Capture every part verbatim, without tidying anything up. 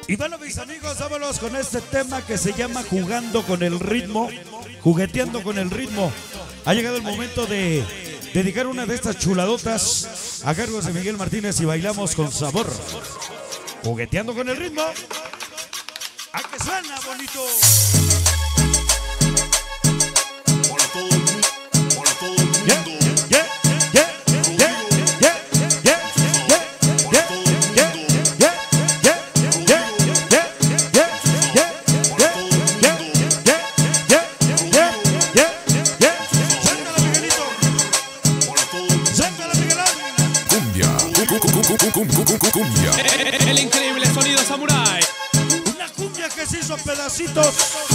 Y bueno, mis amigos, vámonos con este tema que se llama Jugando con el ritmo, jugueteando con el ritmo. Ha llegado el momento de dedicar una de estas chuladotas a cargo de Miguel Martínez y bailamos con sabor. Jugueteando con el ritmo. ¡A que suena bonito! Para todo el mundo, para todo el mundo. Yeah, yeah, yeah, yeah, yeah, yeah, yeah, yeah, yeah, yeah, yeah, yeah, yeah, yeah, yeah, yeah, yeah, yeah. Sácala, Miguelito. Sácala, Miguelón. Cumbia, cumbia. El increíble sonido Samurai. Una cumbia que se hizo pedacitos.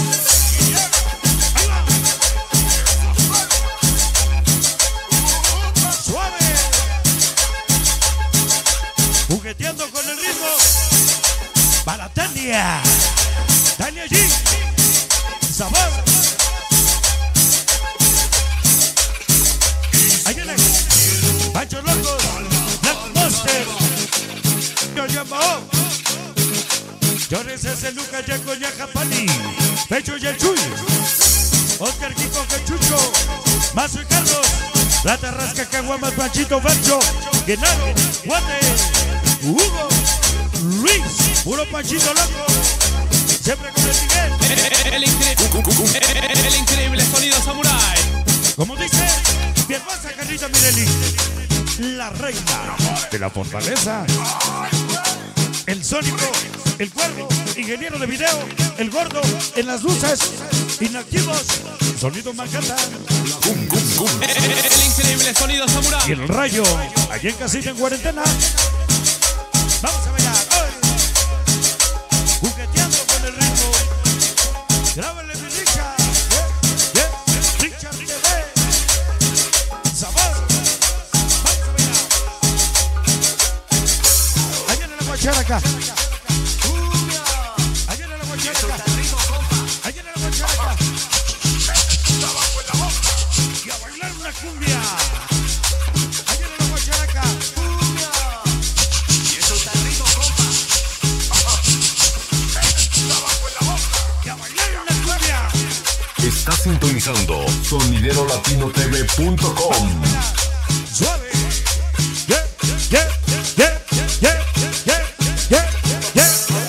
Jugueteando con el ritmo para Tania, Tania G, sabor. Ahí viene Pancho Locos, Black Monster, yo llamo Llores ese Lucas, Yaco, Yajapani, Pecho y el Chuy, Oscar, Kiko, Cachucho, Mazo y Carlos, La Tarrasca, Caguamas, Panchito, Pancho, Genaro, Guate, Hugo, Luis, puro Panchito Loco, siempre con el Miguel. El, el, increíble, el increíble sonido Samurai. Como dice mi hermosa Carlita Mirelli, la reina de la fortaleza, el sónico, el cuervo, ingeniero de video, el gordo, en las luces, inactivos, sonido Macata. El, el increíble sonido Samurai. Y el rayo, allí en casita en cuarentena. Vamos a bailar hoy, jugueteando con el ritmo. Grábale mi Richard, yeah, yeah. Richard T V, sabor. Vamos a bailar. Ahí viene la guacharaca. Ahí viene la guacharaca. Ahí viene la guacharaca. Y a bailar una cumbia. Ahí viene la guacharaca. Está sintonizando sonidero latino t v punto com. Suave. Yeah, yeah, yeah, yeah, yeah, yeah, yeah.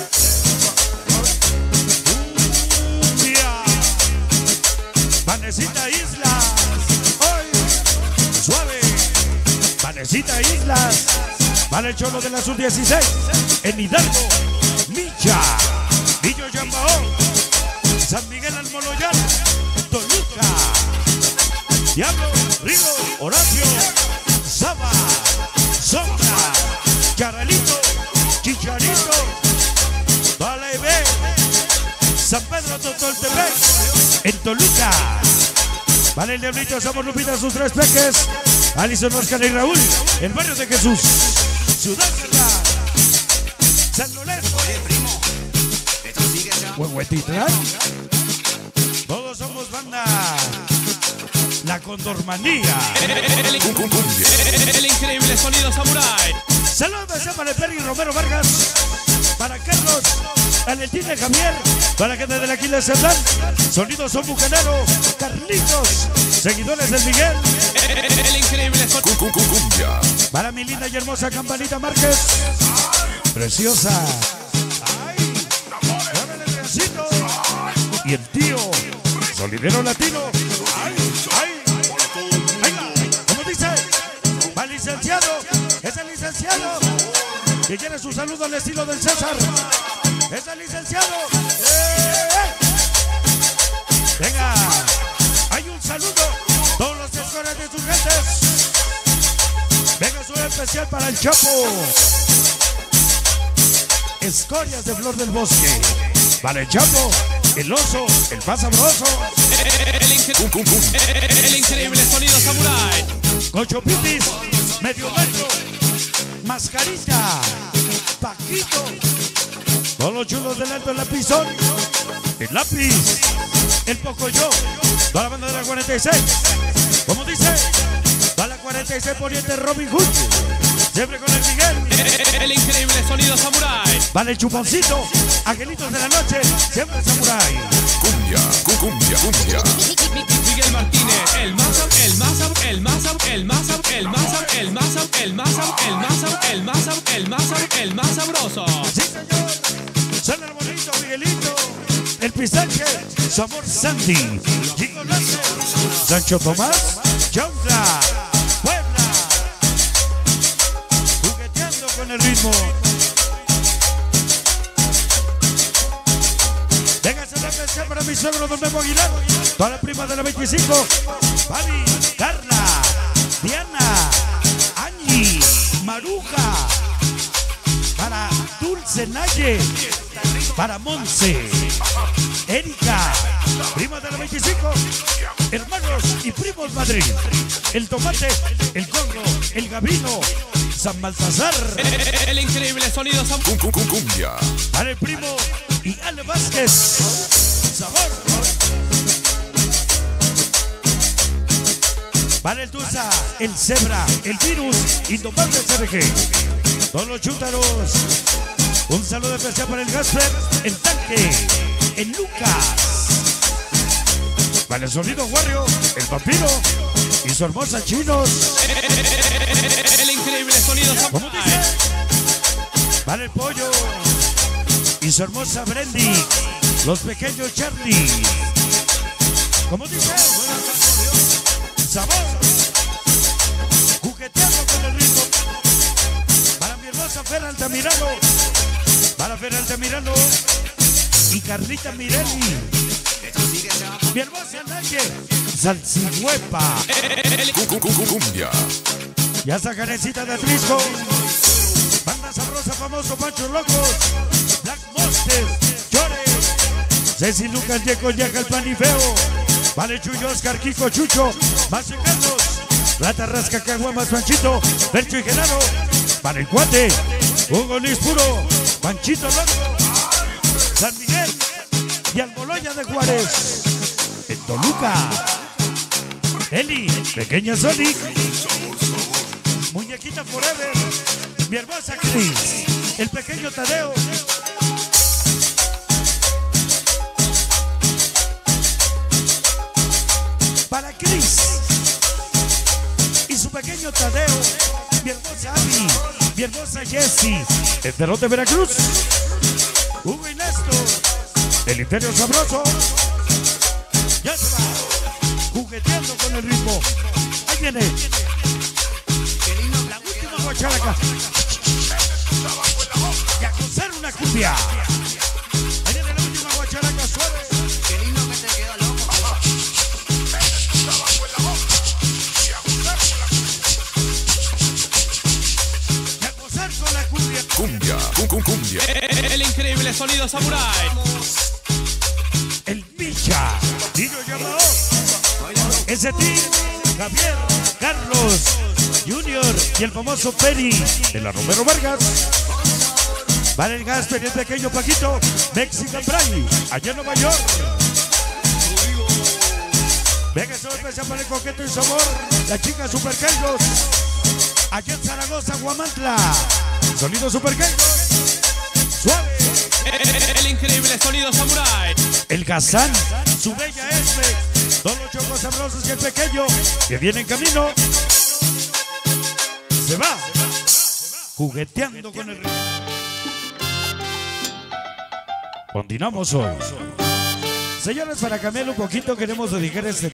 Cumbia. Vanecita Islas. Hoy. Suave. Vanecita Islas. Para el Cholo de la sub dieciséis. En Hidalgo. Micha. Villo Yambao. San Miguel Almoloyán, Toluca, Diablo, Río, Horacio, Saba, Sombra, Caralito, Chicharito, Vale B, San Pedro Totoltepec, en Toluca. Vale el Diablito, somos Lupita, sus tres peques, Alison, Oscar y Raúl, el barrio de Jesús, Ciudad Real, San Lorenzo, Huehuetitlán. Todos somos banda La Condormanía. El, el, el, el increíble sonido Samurai. Saludos para el Perry Romero Vargas, para Carlos, Valentina Javier, para gente de la Aquiles Cerdán, Sonido Son Bucanero, Carlitos, seguidores del Miguel. El, el, el increíble sonido Cumbia. Para mi linda y hermosa Campanita Márquez, preciosa. Y el tío, Solidero Latino. Ay, ay, ay, ¿cómo dice? Va el licenciado, es el licenciado. Que quiere su saludo al estilo del César. Es el licenciado. ¡Eh, eh! Venga, hay un saludo. Todos los escolares de sus gentes. Venga, su especial para el Chapo. Escorias de Flor del Bosque. Para el Chapo. El oso, el más sabroso. El, el, el, el increíble sonido Samurai. Cocho Pitis, medio metro, Mascarita, Paquito. Todos los chulos del alto, el lapizón, el lápiz, el Pocoyo, toda la banda de la cuarenta y seis. Como dice, toda la cuarenta y seis poniente Robin Hood. Siempre con el Miguel. El increíble sonido samurai. Vale el chuponcito. Angelitos de la noche. Siempre samurai. Cumbia, cu- cumbia, cumbia. Miguel Martínez, el más, el más, el más, el más, el más, el más, el más, el más, el más, el más, el más sabroso. Sí, señor. Suena el bonito, Miguelito. El pistache. Su amor Sandy. Chico López. Sancho Tomás. Chontra. Puebla. Jugueteando con el ritmo. Véngase la atención para mi suegro Don Memo Aguilar. Toda la prima de la veinticinco. Fabi, Carla, Diana, Angie, Maruja. Para Dulce Naye. Para Monse. Erika. Prima de la veinticinco. Hermanos y primos Madrid. El tomate, el congo, el gabino. San Baltasar. El, el increíble sonido samurai. Cu- cu- cumbia. Para el primo y Ale Vázquez. Sabor. Para el Tusa, el Zebra, el Virus, Indomable C R G. Todos los chútaros. Un saludo especial para el Gasper, el Tanque, el Lucas. Para el Sonido Warrior, el Vampiro y su hermosa Chinos. El increíble sonido ¿Cómo samurai. dice? Para el Pollo y su hermosa Brendy, los pequeños Charlie. ¿Cómo dice? Sabor. Jugueteando con el ritmo. Para mi hermosa Fer Altamirano. Para Fer Altamirano y Carlita Mirelli. Mi hermosa Naye Salsihuepa. Cu- cu- cu- cumbia. Ya esa canecita de Atrisco. Banda sabrosa, famoso Pancho Locos. Black Monster, Chore. Ceci Lucas, Yeco, Yaca, el Panifeo. Vale Chuyo, Oscar, Kiko, Chucho. Marce Carlos. Rata Rasca, Caguamas, Panchito. Percho y Genaro. Para el Cuate. Hugo Luis Puro. Panchito Loco. San Miguel. Y Almoloya de Juárez. En Toluca. Eli, Pequeña Sonic. Muñequita Forever. Mi hermosa Cris. El pequeño Tadeo. Para Cris. Y su pequeño Tadeo. Mi hermosa Abby. Mi hermosa Jessie. El Perro de Veracruz. Hugo y Néstor. El Imperio Sabroso. Ya se va. Jugueteando con el ritmo. Ahí viene. La última guacharaca. Y a coser una cumbia. Ahí viene la última guacharaca suave. Qué lindo que te queda, loco. Y a coser con la cumbia. Cumbia. Cu- cu- cumbia. El increíble sonido samurai. El Micha. Niño llamado. Ese team. Javier, Carlos, Junior y el famoso Peri de la Romero Vargas. Vale el Gasper y el pequeño Paquito. Mexican Pride. Allá en Nueva York. Venga, eso especial para el coqueto y sabor. La chica Super Carlos. Allá en Zaragoza, Guamantla. Sonido Super Carlos. Suave. El increíble sonido samurai. El Gazán, su bella Esme, todos los chocos sabrosos y el pequeño que viene en camino. Se va, jugueteando con el ritmo. Continuamos hoy. Señores, para cambiar un poquito queremos dedicar este